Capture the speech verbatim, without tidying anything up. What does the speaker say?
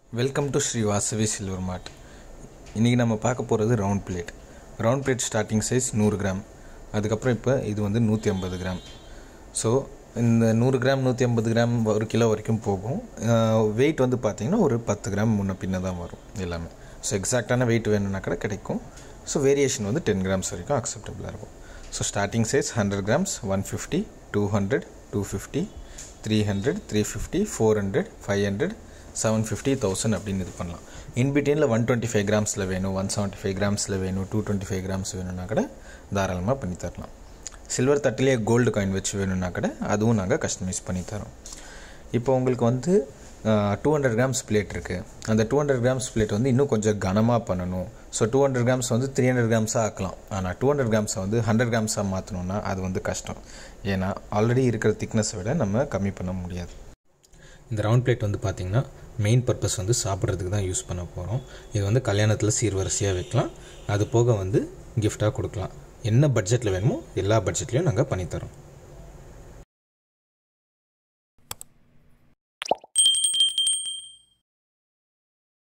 Welcome to Shri Vasavi silver mart. இன்றைக்கி நம்ம பார்க்க போகிறது round plate. Round plate starting size நூறு கிராம். அதுக்கப்புறம் இப்போ இது வந்து நூற்றி ஐம்பது கிராம். ஸோ இந்த நூறு கிராம் நூற்றி ஐம்பது கிராம் ஒரு கிலோ வரைக்கும் போகும். வெயிட் வந்து பார்த்திங்கன்னா ஒரு பத்து கிராம் முன்ன பின்ன தான் வரும் எல்லாமே. ஸோ எக்ஸாக்டான வெயிட் வேணும்னா கூட கிடைக்கும். ஸோ வேரியேஷன் வந்து டென் கிராம்ஸ் வரைக்கும் அக்செப்டபுளாக இருக்கும். So starting size hundred grams, one fifty, two hundred, two fifty, three hundred, three fifty, four hundred, five hundred, seven fifty, thousand அப்படின்னு இது பண்ணலாம். இன்பிட்வீனில் ஒன் டுவெண்ட்டி ஃபைவ் கிராம்ஸில் வேணும், ஒன் செவன்ட்டி ஃபைவ் கிராம்ஸில் வேணும், டூ டுவெண்ட்டி ஃபைவ் கிராம்ஸ் வேணும்னா கூட தாராளமாக பண்ணி தரலாம். சில்வர் தட்டிலே கோல்டு காயின் வச்சு வேணும்னா கூட அதுவும் நாங்கள் கஸ்டமைஸ் பண்ணி தரோம். இப்போ உங்களுக்கு வந்து டூ ஹண்ட்ரட் கிராம்ஸ் பிளேட் இருக்குது. அந்த டூ ஹண்ட்ரட் கிராம்ஸ் பிளேட் வந்து இன்னும் கொஞ்சம் கனமாக பண்ணணும். ஸோ டூ ஹண்ட்ரட் கிராம்ஸ் வந்து த்ரீ ஹண்ட்ரட் கிராம்ஸாக ஆக்கலாம். ஆனால் டூ ஹண்ட்ரட் கிராம்ஸை வந்து ஹண்ட்ரட் கிராம்ஸாக மாற்றணுன்னா அது வந்து கஷ்டம். ஏன்னா ஆல்ரெடி இருக்கிற திக்னஸை விட நம்ம கம்மி பண்ண முடியாது. இந்த ரவுண்ட் பிளேட் வந்து பார்த்திங்கன்னா மெயின் பர்பஸ் வந்து சாப்பிட்றதுக்கு தான் யூஸ் பண்ண போகிறோம். இது வந்து கல்யாணத்தில் சீர்வரிசையாக வைக்கலாம். அது போக வந்து கிஃப்டாக கொடுக்கலாம். என்ன பட்ஜெட்டில் வேணுமோ எல்லா பட்ஜெட்லேயும் நாங்கள் பண்ணித்தரோம்.